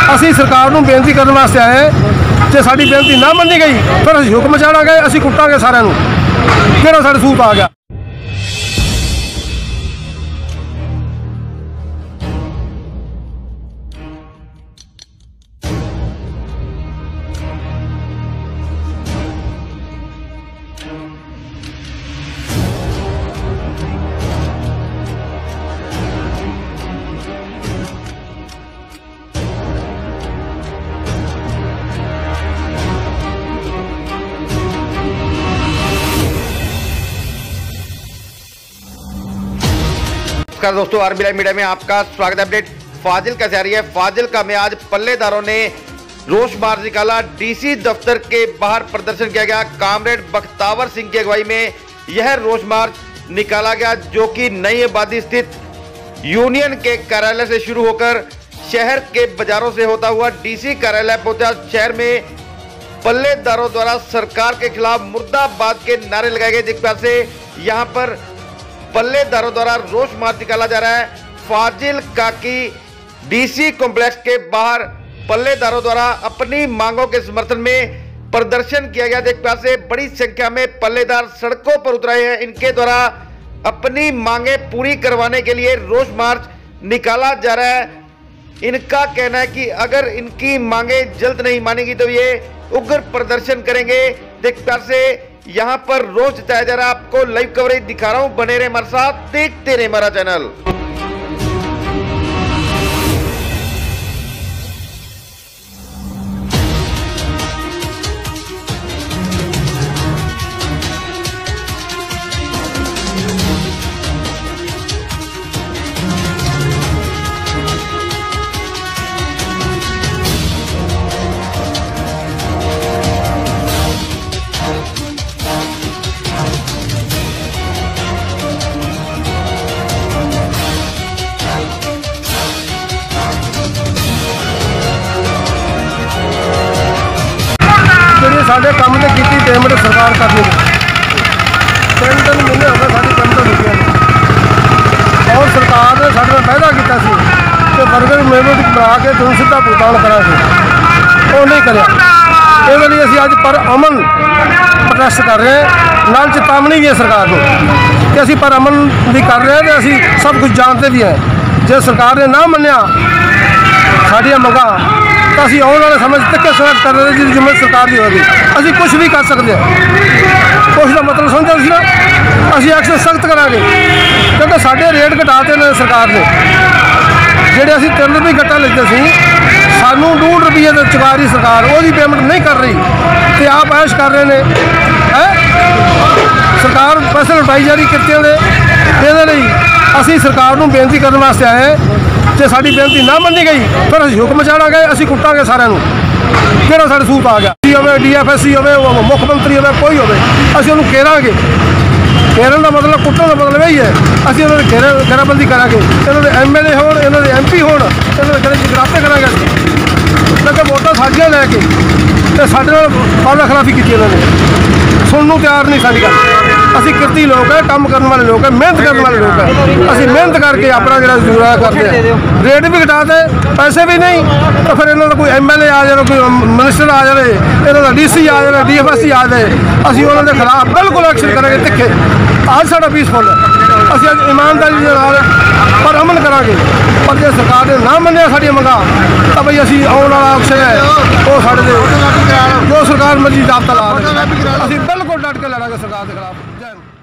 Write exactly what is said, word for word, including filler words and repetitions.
ਅਸੀਂ ਸਰਕਾਰ ਨੂੰ ਬੇਨਤੀ ਕਰਨ ਵਾਸਤੇ ਆਏ, ਜੇ ਸਾਡੀ ਬੇਨਤੀ ਨਾ ਮੰਨੀ ਗਈ ਫਿਰ ਅਸੀਂ ਹੁਕਮ ਚਾੜਾਂਗੇ, ਅਸੀਂ ਕੁੱਟਾਂਗੇ ਸਾਰਿਆਂ ਨੂੰ ਜਿਹੜਾ ਸਾਡੇ ਸੂਤ ਆ ਗਿਆ। नमस्कार दोस्तों, आरबी लाइव मीडिया में आपका स्वागत है। अपडेट फाजिल्का से आ रही है। फाजिल्का में आज पल्लेदारों ने रोष मार्च निकाला। डीसी दफ्तर के बाहर प्रदर्शन किया गया। कामरेड बख्तावर सिंह की अगुवाई में यह रोष मार्च निकाला गया, जो कि नई आबादी स्थित यूनियन के कार्यालय से शुरू होकर शहर के बाजारों से होता हुआ डीसी कार्यालय पहुंचा। शहर में पल्लेदारों द्वारा सरकार के खिलाफ मुर्दाबाद के नारे लगाए गए, जिस पर से यहाँ पर पल्लेदारों द्वारा रोष मार्च निकाला जा रहा है। फाजिल्का की डीसी कॉम्प्लेक्स के बाहर पल्लेदारों द्वारा अपनी मांगों के समर्थन में प्रदर्शन किया गया। एक पास से बड़ी संख्या में पल्लेदार सड़कों पर उतरे हैं। इनके द्वारा अपनी मांगे पूरी करवाने के लिए रोष मार्च निकाला जा रहा है। इनका कहना है कि अगर इनकी मांगे जल्द नहीं मानेगी तो ये उग्र प्रदर्शन करेंगे। एक पास से यहाँ पर रोज जताया जा रहा है। आपको लाइव कवरेज दिखा रहा हूँ, बने रहे हमारे साथ, देखते रहे हमारा चैनल। साढ़े काम ने की पेमेंट सरकार करनी तीन तीन महीने हो गए साड़ी पेमेंट रुकी नहीं, और सरकार ने साढ़े वायदा किया कि बर्गर पेमेंट बना के तुम सीधा भुगतान करा, वो नहीं कर। लिए अभी अज पर अमन प्रोटेस्ट कर रहे हैं। नाल चेतावनी भी है सरकार को कि असी पर अमन भी कर रहे हैं, तो असी सब कुछ जानते भी हैं। जो सरकार ने ना मनिया साड़ियाँ मंगा तो असी आने वाले समय तक सड़क कर रहे हैं, जिम्मे सरकार की होगी। असी कुछ भी कर सकते हैं, कुछ का मतलब समझो सी ना। असी एक्शन सख्त करांगे, क्योंकि साढ़े रेट घटाते हैं सरकार ने। जेडे असी तीन रुपये गट्टा लेते सी, सानू डूढ़ रुपये तो चुका रही सरकार, वो पेमेंट नहीं कर रही, तो आप ऐश कर रहे हैं है। सरकार पैसे लुटाई जा रही कितियां दे। असी सरकार को बेनती करने वास्ते आए, जे साडी बेनती ना मनी गई फिर असी हुक्म चाड़ांगे, असी कुटांगे सारिਆਂ ਨੂੰ ਜਿਹੜਾ ਸਾਡੇ ਸੂਤ ਆ ਗਿਆ। ਹੋਵੇ डी एफ एस सी होवे, मुख मंत्री होवे, कोई होवे, असी उन्होंने घेरांगे। घेरन का मतलब कुटन का मतलब यही है, असी उन्होंने घेरा घेराबंदी करांगे। इन्होंने एम एल ए होण, इन्होंने एम पी होण, इन्होंने कदे जगराते करांगे। क्योंकि वोटां साडियां लैके ते साडे नाल वादा खिलाफी कीती इन्होंने, सुनने को तैयार नहीं साडी गल। असी किरती लोग है, काम करने वाले लोग है, मेहनत करने वाले लोग है। असी मेहनत करके अपना जो गुजारा करते हैं। रेट भी घटाते, पैसे भी नहीं, तो फिर इन्होंने कोई एम एल ए आ जाए, कोई मिनिस्टर आ जाए, इन्होंने डी सी आ जाए, डी एफ एस सी आ जाए, असी उन्होंने खिलाफ बिल्कुल एक्शन करेंगे तिखे। आज साडा पीसफुल है, असी अज ईमानदारी के नाल पर अमन करांगे। पर जो सरकार ने ना मनिया साडी मंगा तो भाई असी आने वाला ऑप्शन है वो साडे जो सरकार मर्जी जाब्ता ला रही, असी बिल्कुल डट के लड़ांगे सरकार के खिलाफ। जय हिंद।